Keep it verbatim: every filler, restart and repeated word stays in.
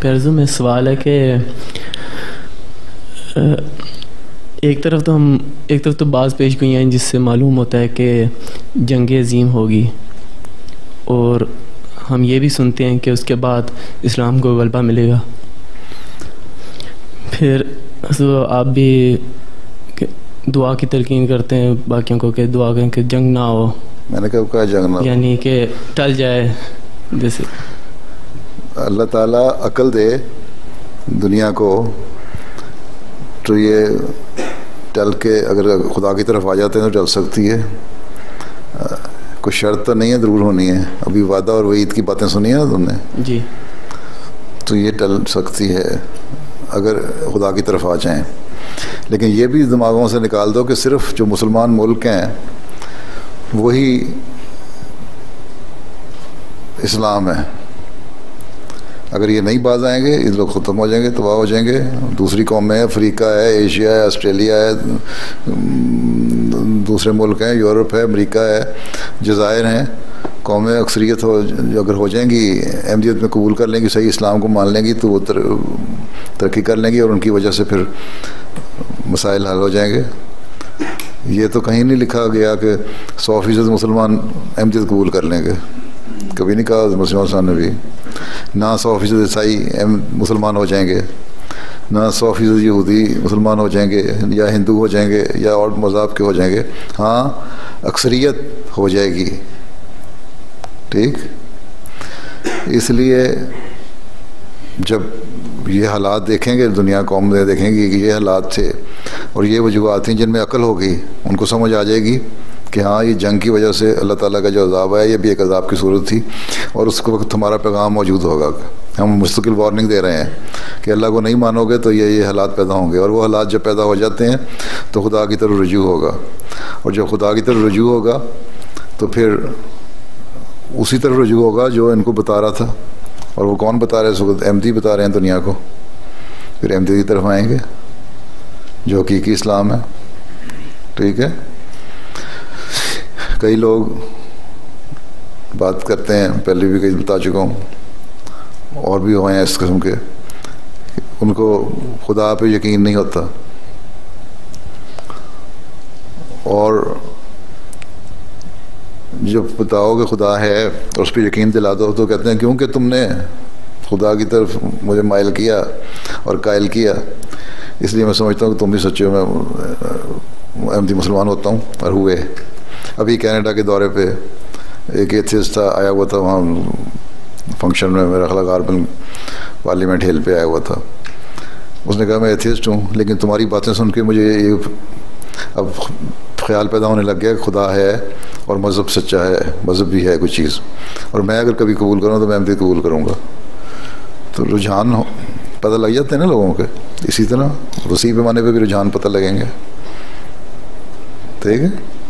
پیرزو میں سوال ہے کہ ایک طرف تو ہم ایک طرف تو بعض پیش گوئیاں ہیں جس سے معلوم ہوتا ہے کہ جنگ عظیم ہوگی، اور ہم یہ بھی سنتے ہیں کہ اس کے بعد اسلام کو غلبہ ملے گا. پھر تو آپ بھی دعا کی تلقین کرتے ہیں باقیوں کو کہ دعا کریں کہ جنگ نہ ہو. میں نے کب کہا جنگ نہ ہو؟ یعنی کہ ٹل جائے. جیسے اللہ تعالیٰ عقل دے دنیا کو تو یہ ٹل کے اگر خدا کی طرف آ جاتے ہیں تو ٹل سکتی ہے. کوئی شرط تو نہیں ہے ضرور ہونی ہے. ابھی وعدہ اور وعید کی باتیں سنی ہیں نا تم نے جی، تو یہ ٹل سکتی ہے اگر خدا کی طرف آ جائیں. لیکن یہ بھی دماغوں سے نکال دو کہ صرف جو مسلمان ملک ہیں وہی اسلام ہے. اگر یہ نہیں باز آئیں گے یہ لوگ ختم ہو جائیں گے، تباہ ہو جائیں گے. دوسری قومیں ہیں، افریقہ ہے، ایشیا ہے، آسٹریلیا ہے، دوسرے ملک ہیں، یورپ ہے، امریکہ ہے، جزائر ہیں. قومیں اکثریت ہو اگر ہو جائیں گی، احمدیت میں قبول کر لیں گی، صحیح اسلام کو مان لیں گی تو وہ ترقی کر لیں گی اور ان کی وجہ سے پھر مسائل حل ہو جائیں گے. یہ تو کہیں نہیں لکھا گیا کہ سو فیصد مسلمان احمدیت قبول کر لیں گے. کبھی نہیں کہا مسلمان صاحب نے بھی. نہ سو فیصد عیسائی مسلمان ہو جائیں گے، نہ سو فیصد یہودی مسلمان ہو جائیں گے یا ہندو ہو جائیں گے یا اور مذہب کے ہو جائیں گے. ہاں اکثریت ہو جائے گی. ٹھیک، اس لیے جب یہ حالات دیکھیں گے، دنیا قوم میں دیکھیں گے کہ یہ حالات تھے اور یہ وجوہات تھیں جن میں عقل ہوگی، ان کو سمجھ آ جائے گی کہ ہاں یہ جنگ کی وجہ سے اللہ تعالیٰ کا جو عذاب ہے یہ بھی ایک عذاب کی صورت تھی، اور اس وقت ہمارا پیغام موجود ہوگا. ہم مستقل وارننگ دے رہے ہیں کہ اللہ کو نہیں مانو گے تو یہ یہ حالات پیدا ہوں گے، اور وہ حالات جب پیدا ہو جاتے ہیں تو خدا کی طرف رجوع ہوگا. اور جب خدا کی طرف رجوع ہوگا تو پھر اسی طرف رجوع ہوگا جو ان کو بتا رہا تھا. اور وہ کون بتا رہے ہیں؟ اس وقت احمدی بتا رہے ہیں دنیا کو. پھر احمدی کی طرف آئیں گے جو حقیقی اسلام ہے. ٹھیک ہے، کئی لوگ بات کرتے ہیں، پہلے بھی کئی بتا چکا ہوں، اور بھی ہوئے ہیں اس قسم کے، ان کو خدا پہ یقین نہیں ہوتا، اور جب بتاؤ کہ خدا ہے اور اس پہ یقین دلا دو تو کہتے ہیں کیونکہ تم نے خدا کی طرف مجھے مائل کیا اور قائل کیا، اس لیے میں سمجھتا ہوں کہ تم بھی سچے ہو، میں احمدی مسلمان ہوتا ہوں. اور ہوئے. ابھی کینیڈا کے دورے پہ ایک ایتھیسٹ تھا، آیا ہوا تھا وہاں فنکشن میں، میرا خیال کاربن پارلیمنٹ ہل پہ آیا ہوا تھا. اس نے کہا میں ایتھیسٹ ہوں لیکن تمہاری باتیں سن کے مجھے یہ اب خیال پیدا ہونے لگ گیا کہ خدا ہے اور مذہب سچا ہے، مذہب بھی ہے کوئی چیز، اور میں اگر کبھی قبول کروں تو میں احمدیت قبول کروں گا. تو رجحان پتہ لگ جاتے ہیں نا لوگوں کے. اسی طرح وسیع پیمانے پہ بھی رجحان پتہ لگیں گے. ٹھیک ہے.